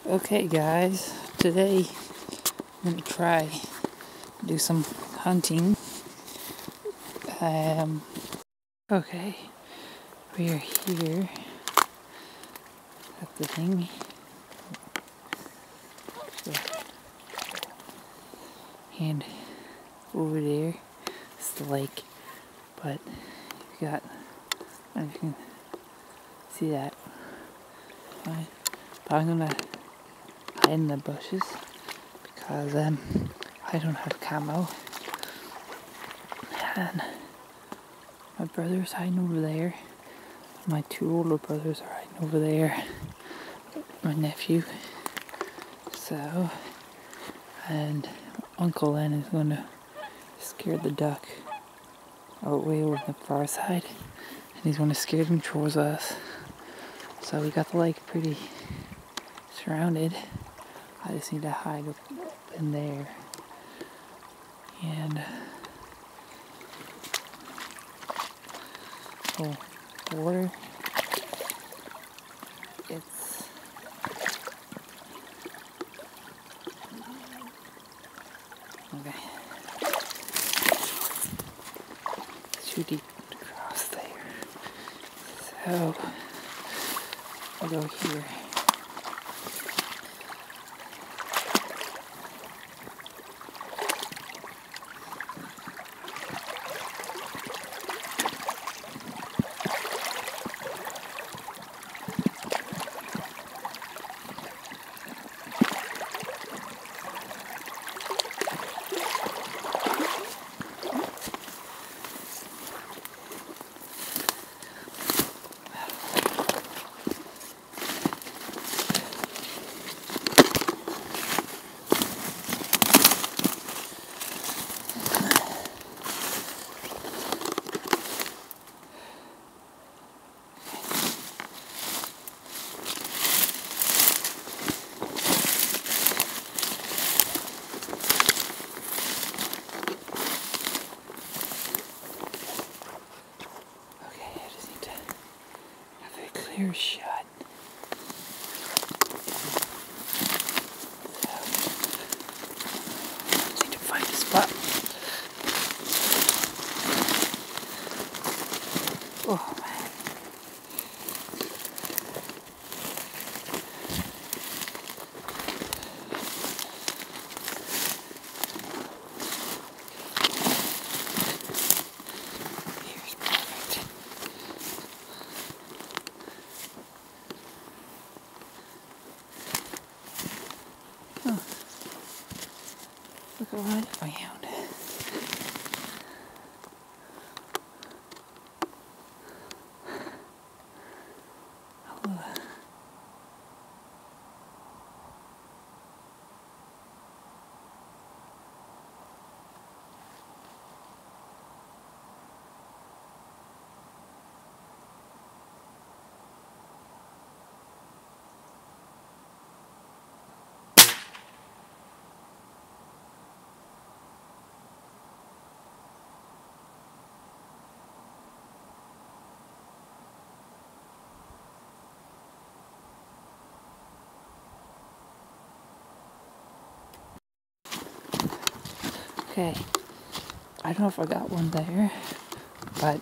Okay guys, today I'm going to try do some hunting. Okay, we are here at the thing. And over there is the lake, but you got, I don't know if you can see that. But I'm gonna hide in the bushes because I don't have camo, and my brother's hiding over there. My two older brothers are hiding over there. My nephew. So, and Uncle Len is gonna scare the duck way over the far side, and he's gonna scare them towards us. So we got the lake pretty surrounded. I just need to hide up in there. And water. It's okay. It's too deep to cross there. So I'll go here. Clear shot. Need to find a spot. Oh man. Here's perfect. Oh. Look what I found. Okay, I don't know if I got one there, but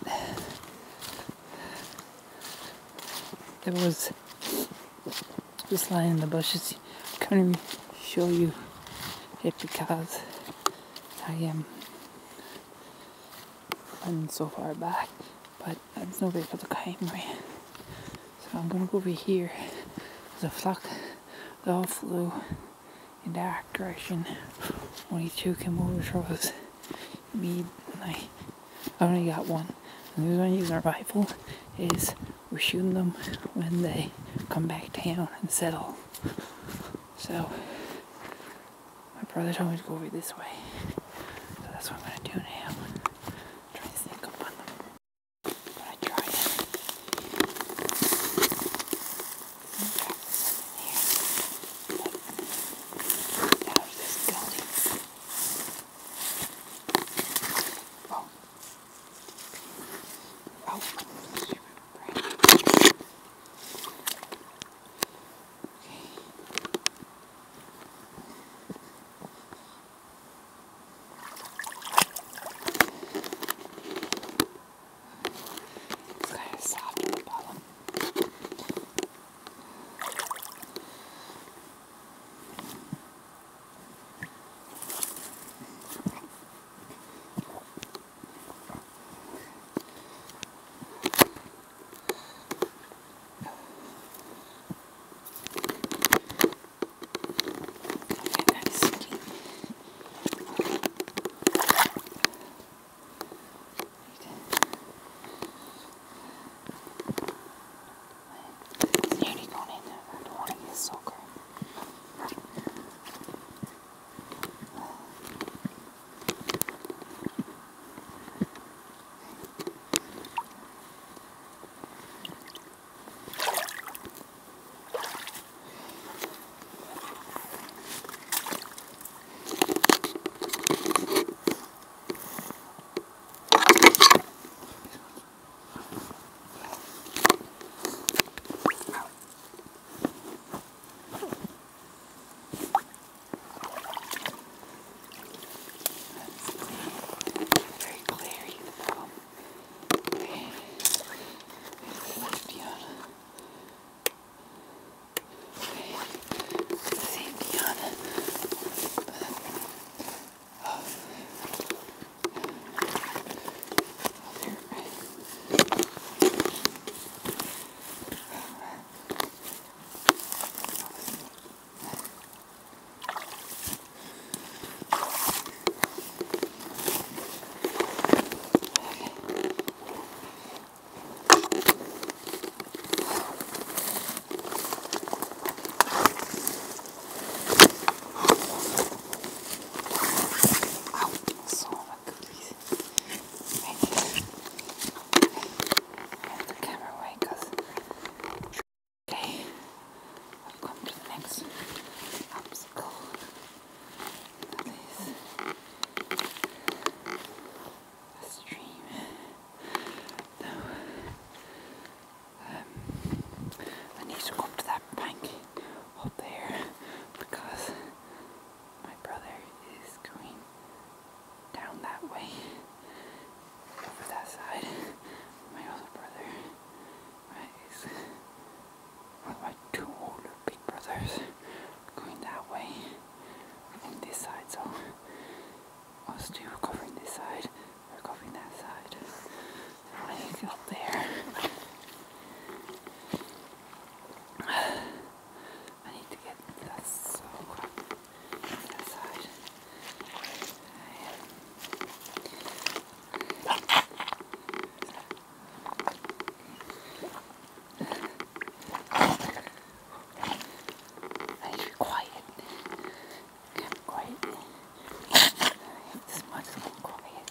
there was just lying in the bushes. I couldn't show you it because I am running so far back, but there's no way for the camera. So I'm gonna go over here. There's a flock, they all flew in that direction. Only two came over towards me, and I only got one. And the reason I'm using a rifle is we're shooting them when they come back down and settle. So my brother told me to go over this way, so that's what I'm gonna do now. Try to sneak up on them, but I tried it. So that side. I need to be quiet. Quiet. This mud is going quiet.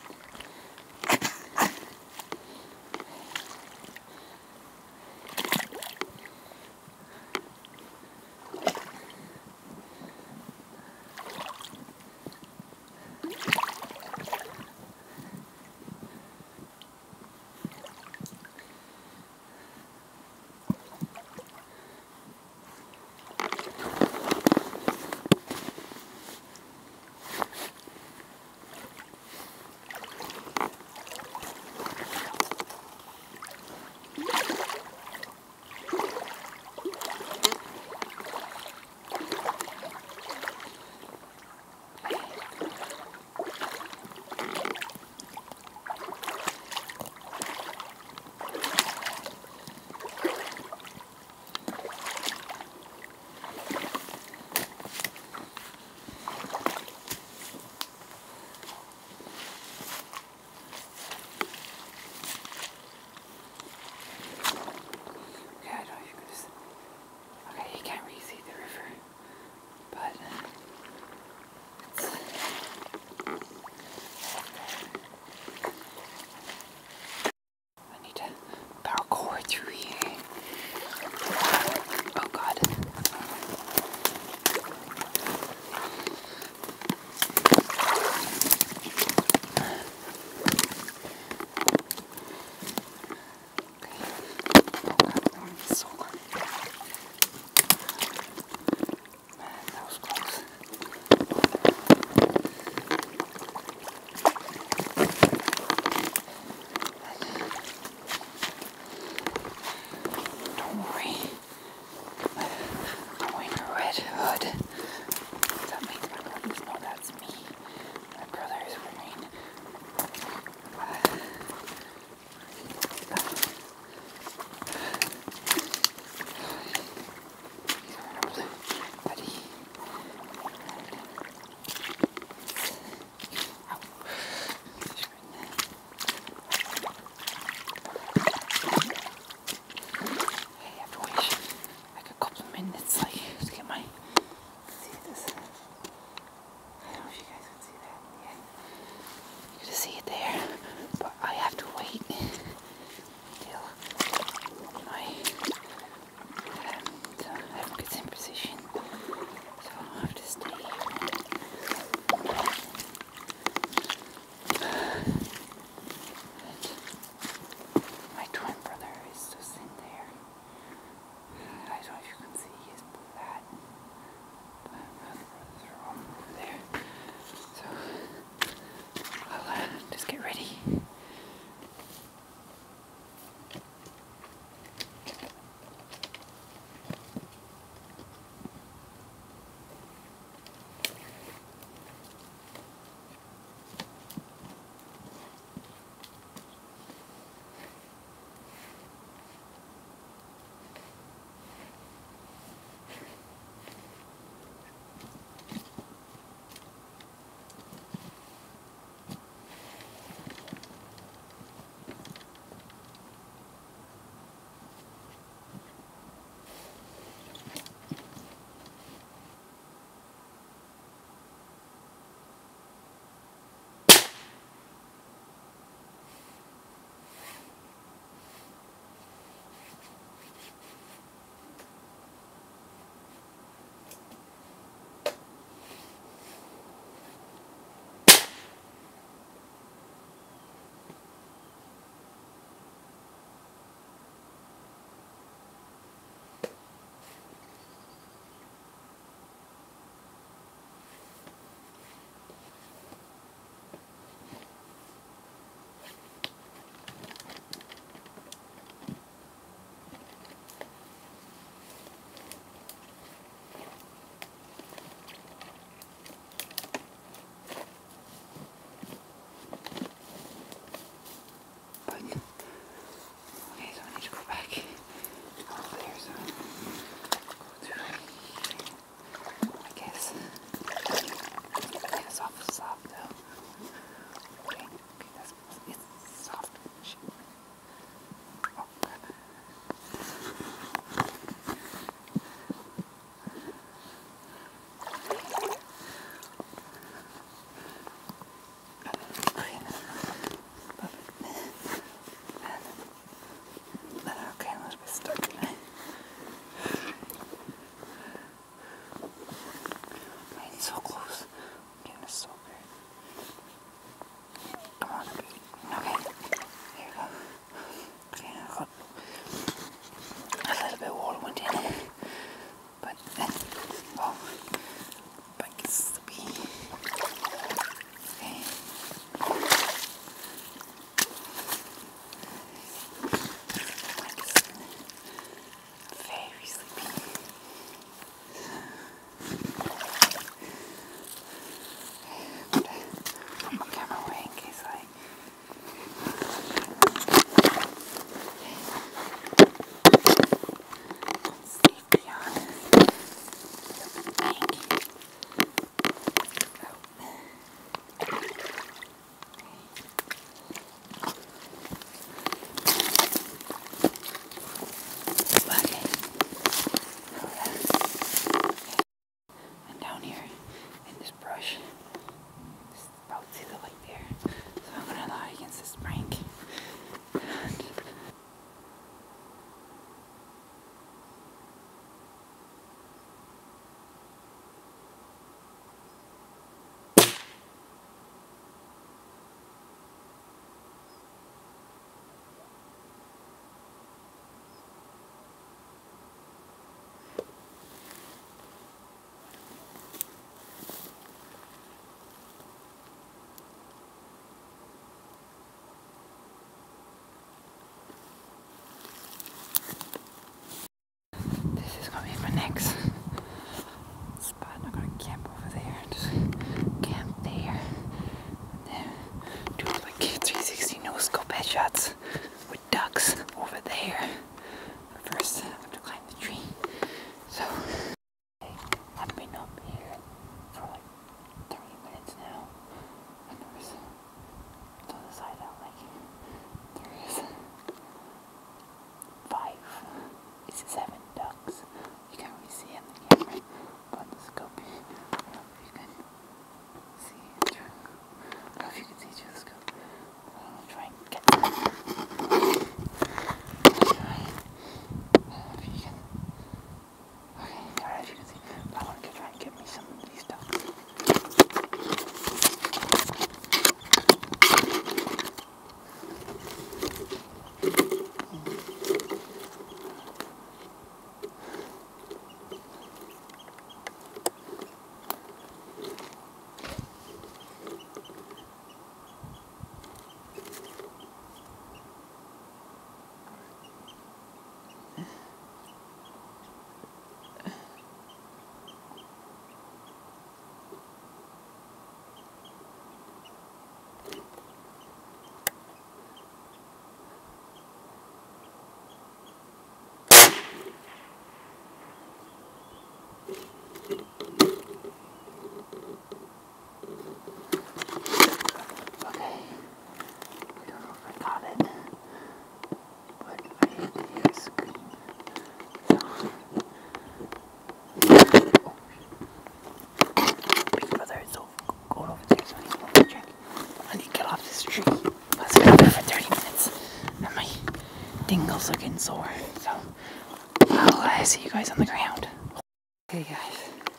dingles are getting sore. So I'll see you guys on the ground. Okay, guys.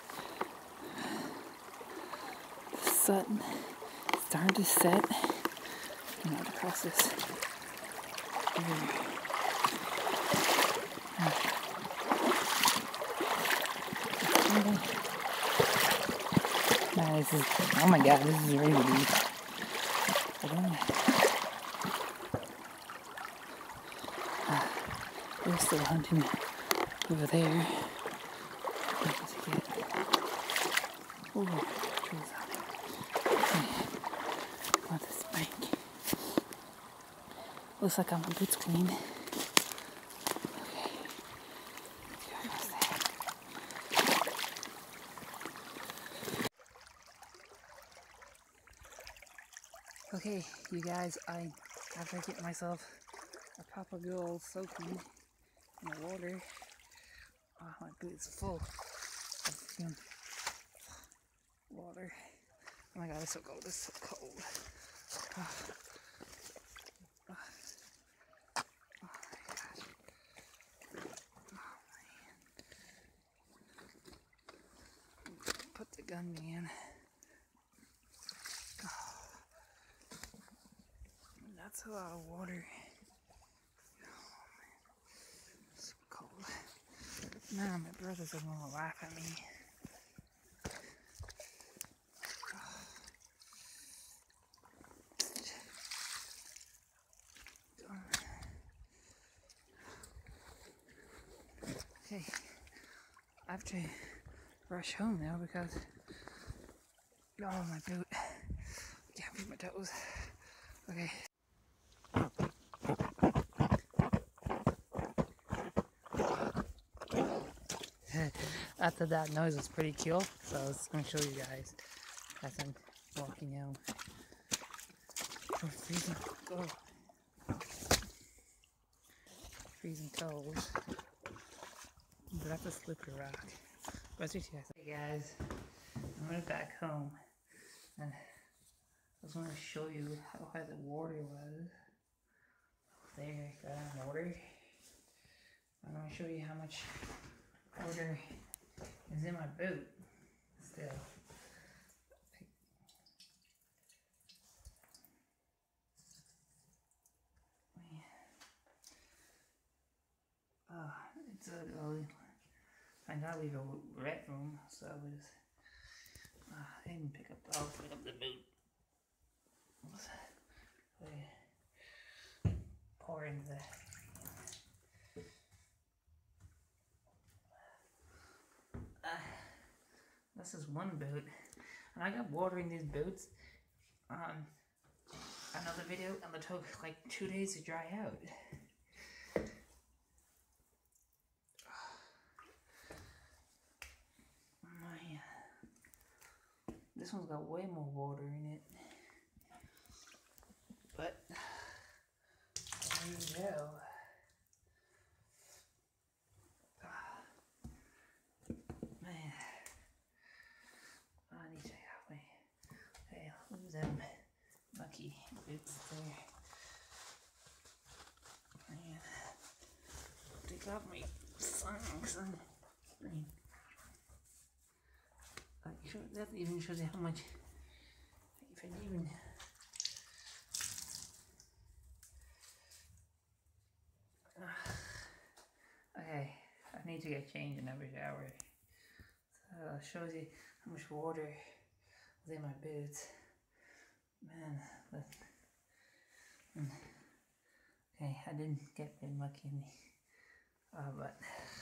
The sun is starting to set. I'm going to cross this river. Nah, this is, oh my god, this is really deep. We're still hunting over there. Oh, trees on this bank. Looks like I'm a boots clean. Okay, you guys, after I get myself a proper good old soaking in the water, my boot is full of water. Oh my god, it's so cold, it's so cold. Oh my gosh. Oh man. Put the gun down. That's a lot of water. Oh man, it's so cold. Now my brothers are gonna laugh at me. Okay, I have to rush home now because my boot. Can't feel my toes. Okay. After that noise was pretty cool, so I was gonna show you guys as I'm walking out. Oh, freezing cold. Freezing cold. But that's a slippery rock. But hey guys, I went back home and I was going to show you how high the water was. There, got water. I'm going to show you how much water is in my boot still. It's I gotta leave a wet room, so I was I didn't pick up the boot. Pour into the this is one boot, and I got water in these boots on another video, and it took like 2 days to dry out. Man, this one's got way more water in it, but there you go. Man, I need to help me. Hey, lose them lucky boots there. Man, take off my socks and screen. That even shows you how much. If I even. Okay, I need to get changed in every shower. So it shows you how much water was in my boots. Man, okay, I didn't get very lucky in the, but